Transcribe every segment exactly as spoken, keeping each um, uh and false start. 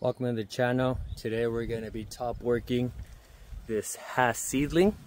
Welcome to the channel. Today we're going to be top working this Hass seedling.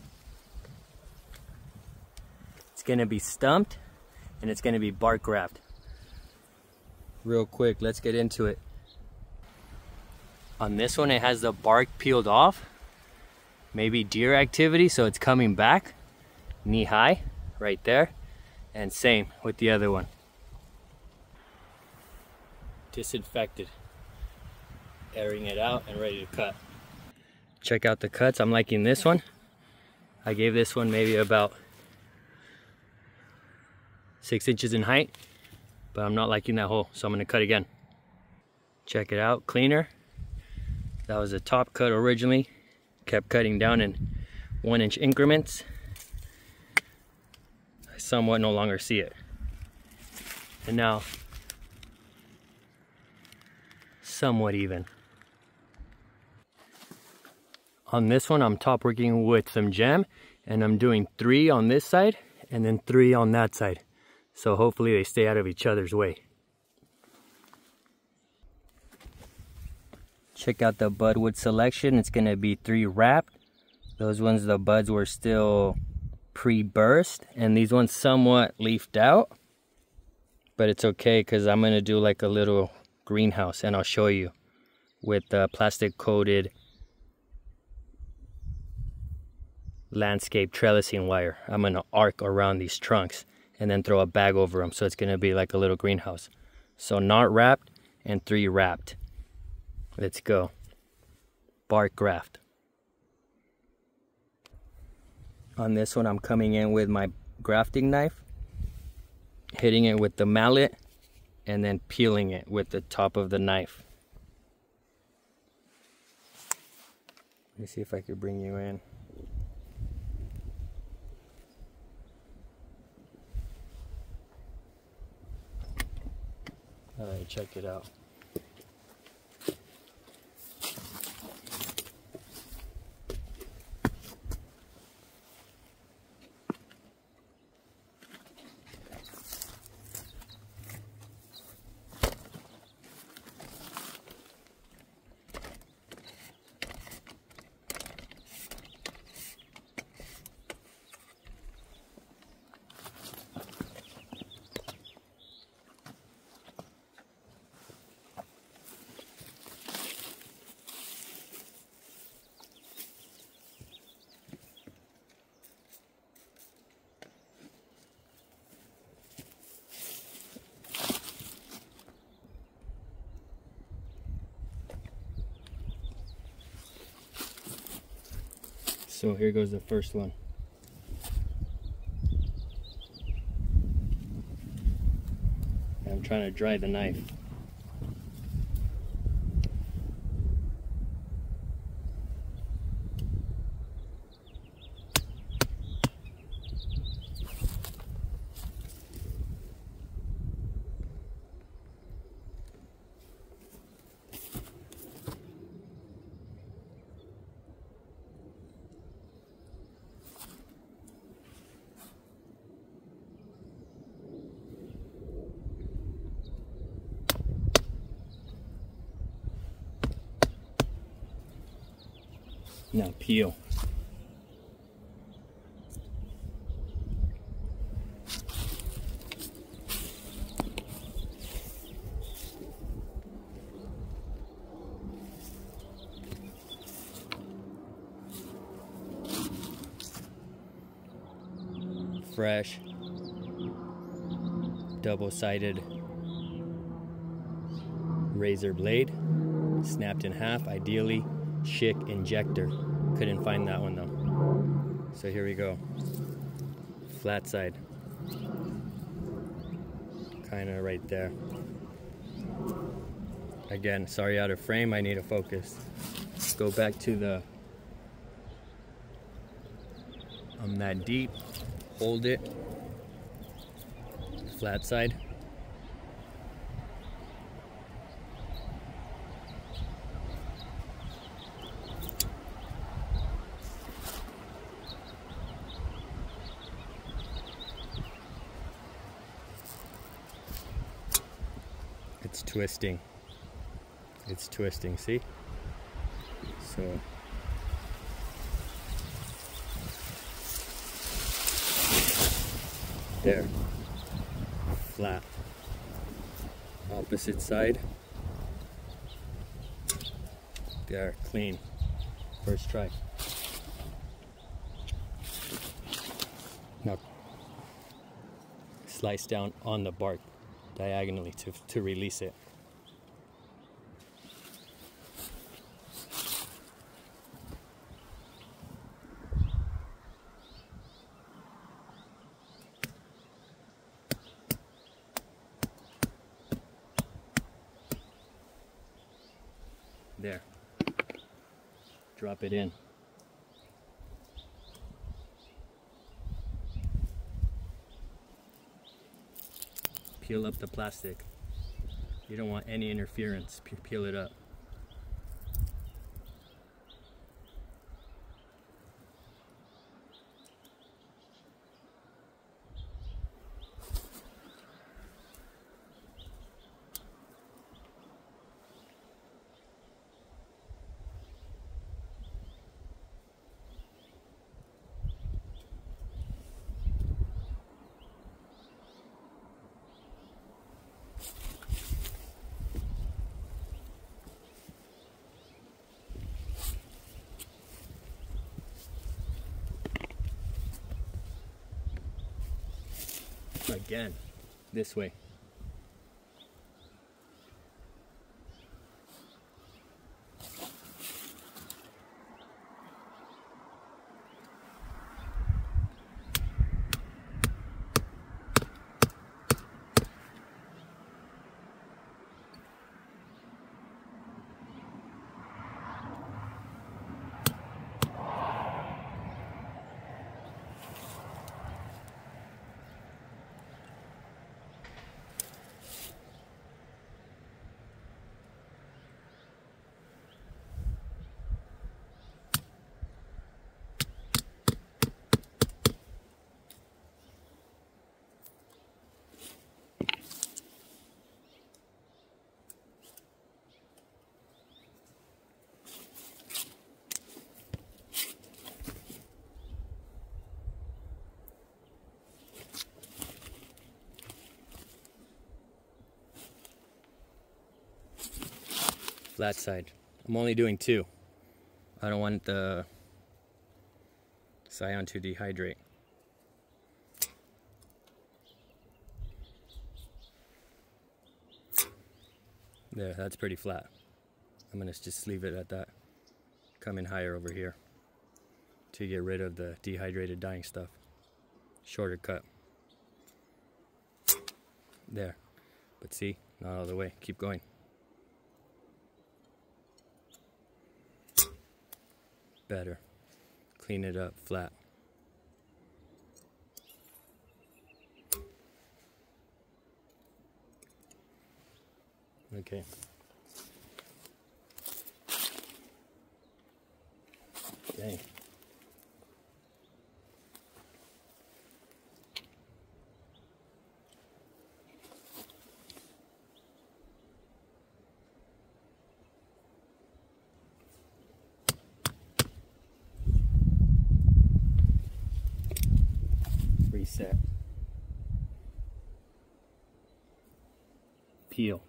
It's going to be stumped and it's going to be bark graft. Real quick, let's get into it. On this one it has the bark peeled off. Maybe deer activity, so it's coming back knee high right there. And same with the other one. Disinfected. Airing it out and ready to cut. Check out the cuts. I'm liking this one. I gave this one maybe about six inches in height, but I'm not liking that hole, so I'm gonna cut again. Check it out, cleaner. That was a top cut originally. Kept cutting down in one inch increments. I somewhat no longer see it. And now, somewhat even. On this one, I'm top working with some jam, and I'm doing three on this side and then three on that side. So hopefully they stay out of each other's way. Check out the budwood selection. It's gonna be three wrapped. Those ones, the buds were still pre-burst, and these ones somewhat leafed out. But it's okay, because I'm gonna do like a little greenhouse, and I'll show you with the plastic coated landscape trellising wire. I'm gonna arc around these trunks and then throw a bag over them, so it's gonna be like a little greenhouse. So not wrapped and three wrapped. Let's go. Bark graft. On this one, I'm coming in with my grafting knife, hitting it with the mallet, and then peeling it with the top of the knife. Let me see if I could bring you in. Alright, check it out. So here goes the first one. I'm trying to dry the knife. Now peel. Fresh, double-sided razor blade, snapped in half, ideally Schick injector. Couldn't find that one though. So here we go. Flat side. Kinda right there. Again, sorry out of frame, I need to focus. Go back to the, I'm that deep, hold it, flat side. It's twisting. It's twisting, see? So there, flat. Opposite side, there, clean. First try. Now slice down on the bark diagonally to, to release it. There. Drop it in. Peel up the plastic. You don't want any interference. Peel it up. Again, this way. Flat side. I'm only doing two. I don't want the scion to dehydrate. There, that's pretty flat. I'm gonna just leave it at that. Come in higher over here to get rid of the dehydrated dying stuff. Shorter cut. There. But see, not all the way. Keep going. Better. Clean it up flat. Okay. Dang. Reset. Peel.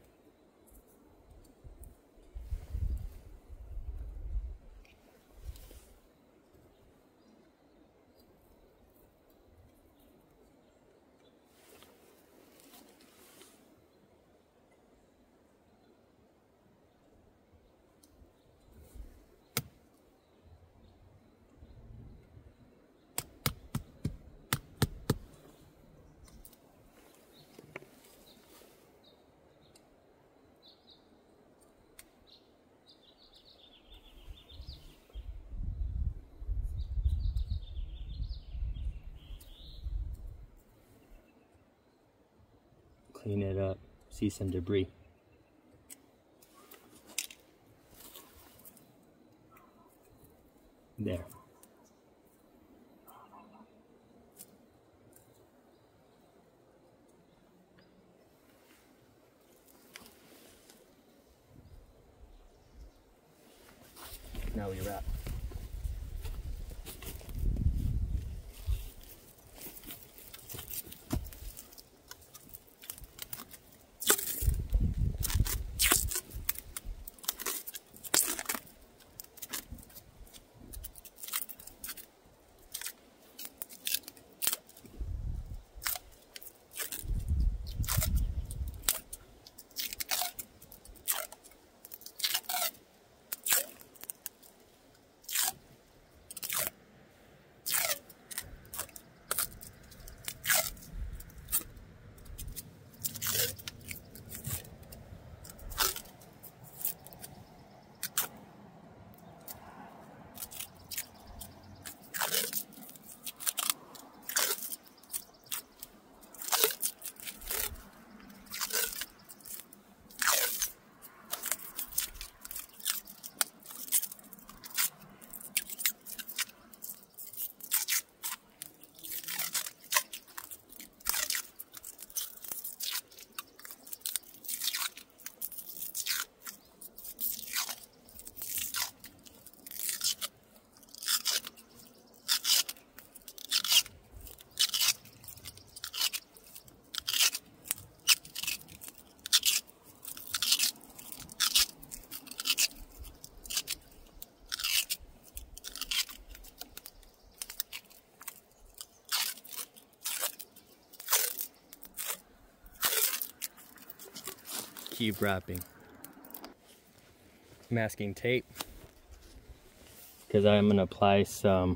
Clean it up. See some debris. There. Now we wrap. Keep wrapping. Masking tape, because I'm going to apply some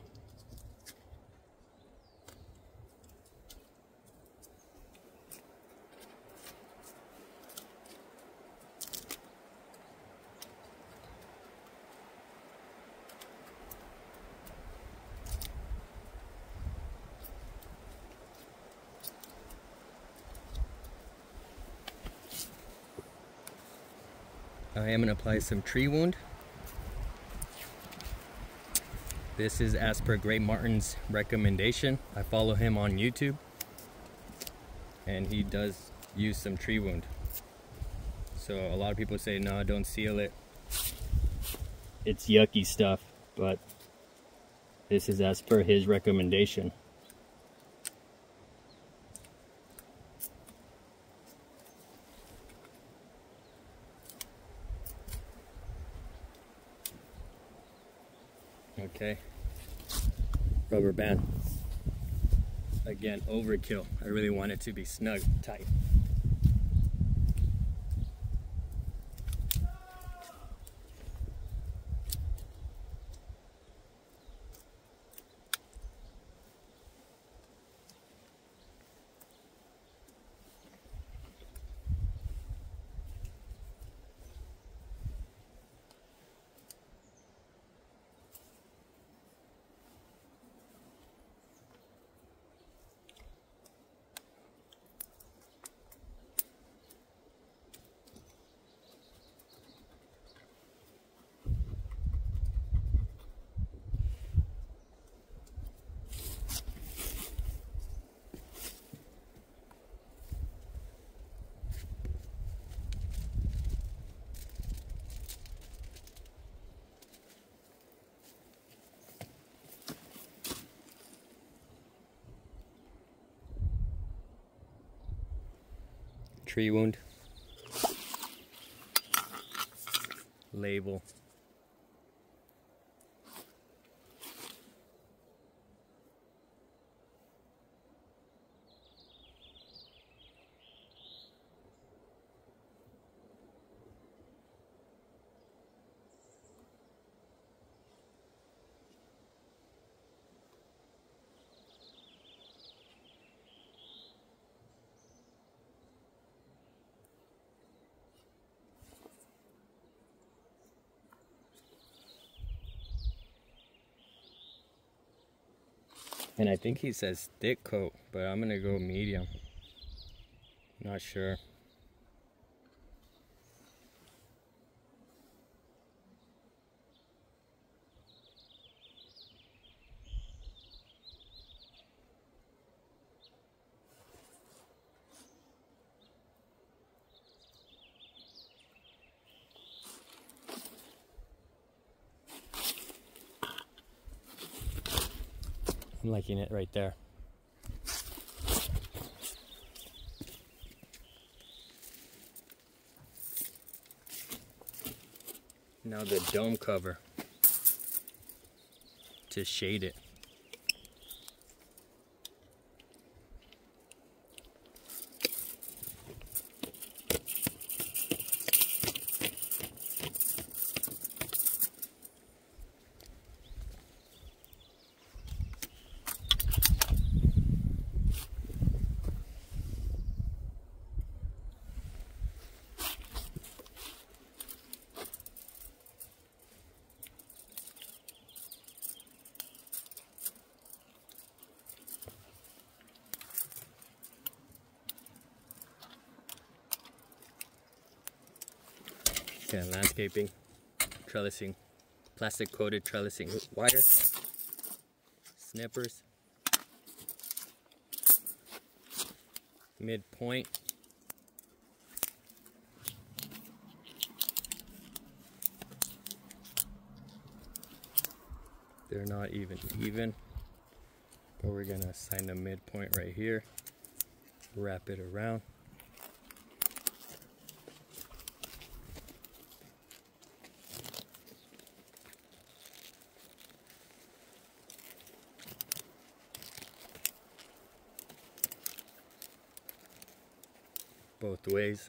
I am going to apply some tree wound. This is as per Gray Martin's recommendation. I follow him on YouTube, and he does use some tree wound. So a lot of people say, no, don't seal it. It's yucky stuff, but this is as per his recommendation. Okay, rubber band. Again, overkill. I really want it to be snug, tight. Tree wound, label, and I think he says thick coat, but I'm gonna go medium. Not sure. I'm liking it right there. Now the dome cover to shade it. Yeah, landscaping, trellising, plastic coated trellising with wire, snippers, midpoint, they're not even even, but we're gonna assign the midpoint right here, wrap it around. Both ways.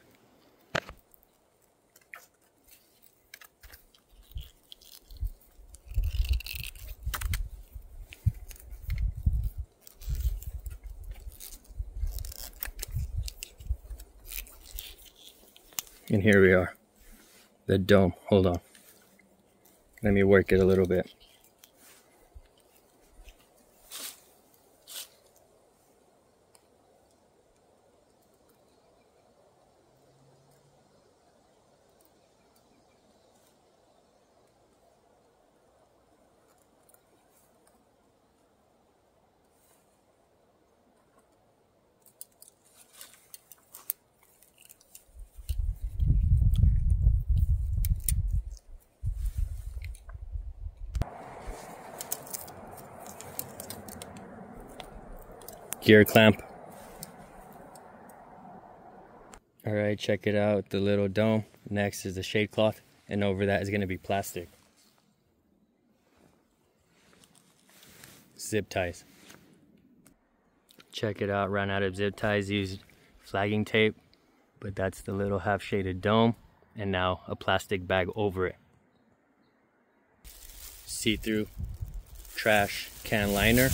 And here we are, the dome. Hold on. Let me work it a little bit. Gear clamp. All right, check it out, the little dome. Next is the shade cloth, and over that is gonna be plastic. Zip ties. Check it out, ran out of zip ties, used flagging tape, but that's the little half shaded dome, and now a plastic bag over it. See-through trash can liner.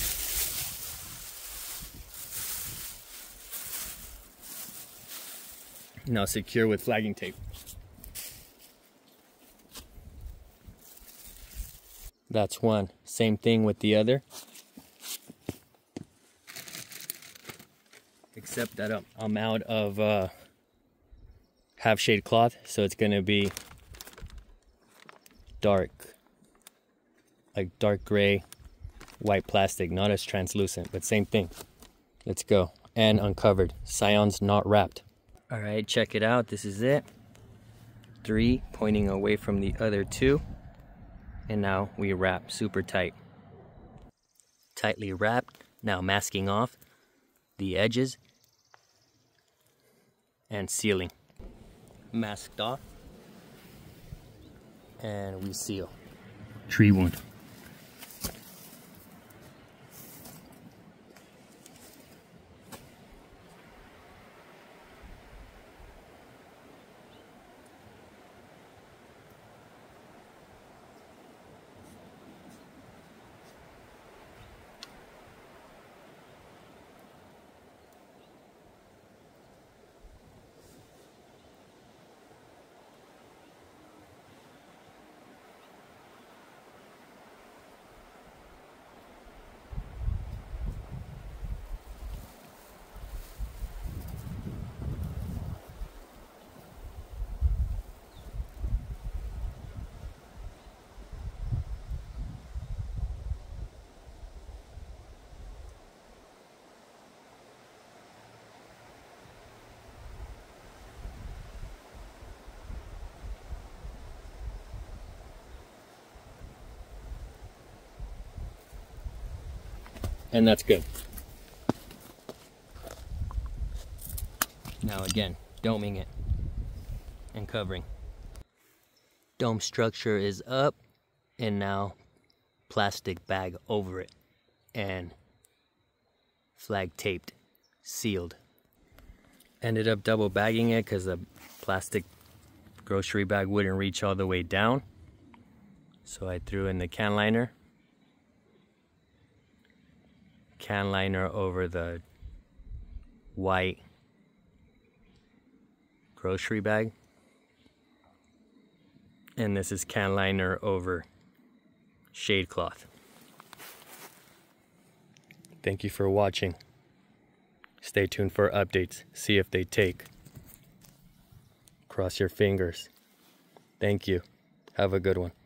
Now secure with flagging tape. That's one. Same thing with the other. Except that I'm, I'm out of uh, half shade cloth, so it's gonna be dark, like dark gray, white plastic, not as translucent, but same thing. Let's go. And uncovered. Scion's not wrapped. All right, check it out. This is it. Three pointing away from the other two. And now we wrap super tight. Tightly wrapped. Now masking off the edges and sealing. Masked off. And we seal. Tree wound. and that's good. Now again, doming it and covering. Dome structure is up, and now plastic bag over it and flag taped, sealed. Ended up double bagging it because the plastic grocery bag wouldn't reach all the way down. So I threw in the can liner. Can liner over the white grocery bag. And this is can liner over shade cloth. Thank you for watching. Stay tuned for updates. See if they take. Cross your fingers. Thank you. Have a good one.